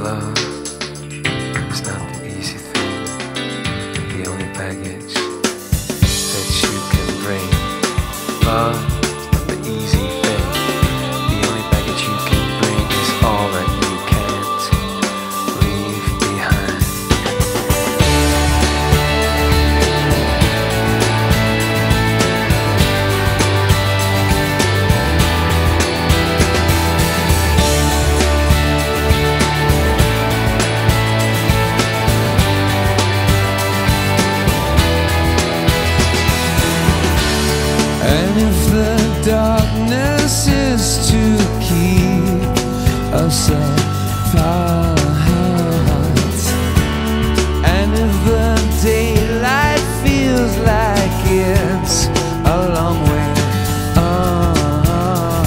love is not the easy thing. The only baggage that you can bring. Love is not the easy thing. The only baggage you can bring is all that you can't leave behind. And if the darkness is to keep us apart, and if the daylight feels like it's a long way on,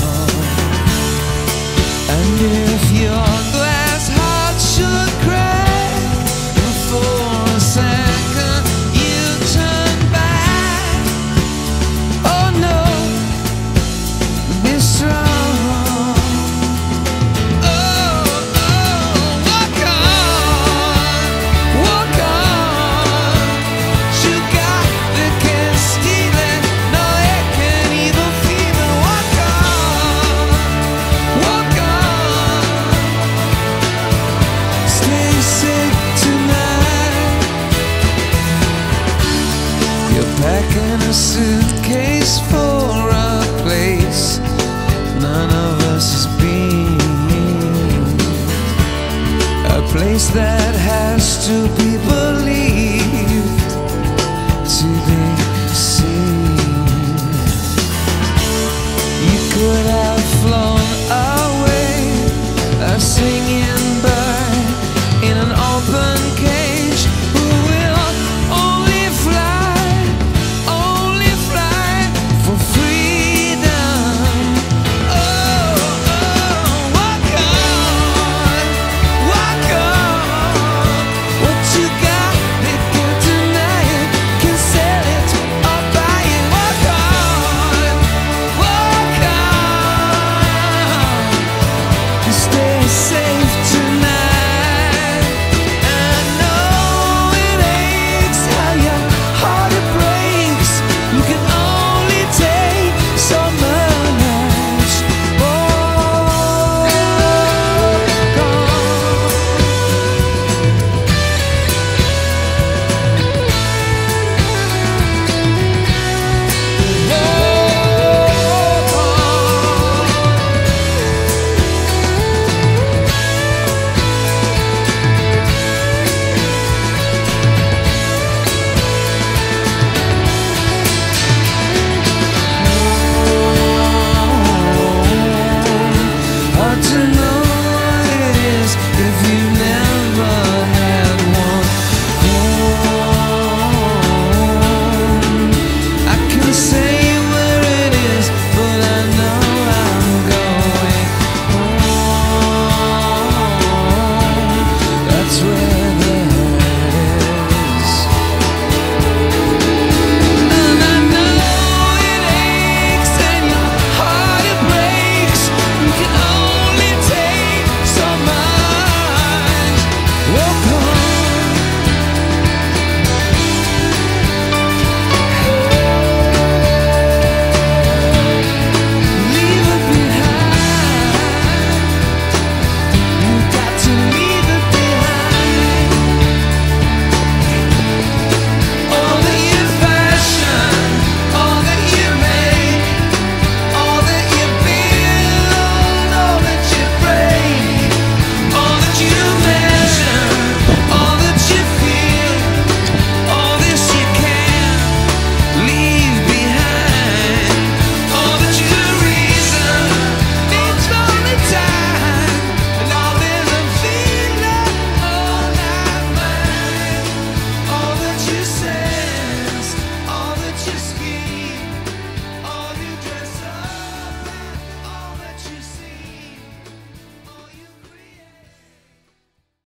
and if your glass heart should crack for a second, you turn back. Oh no, be strong. Oh, walk on. You got the can't steal it, no, it can't even feel it. Walk on. Stay safe tonight. You're packing a suitcase for a place none of us has been, a place that has to be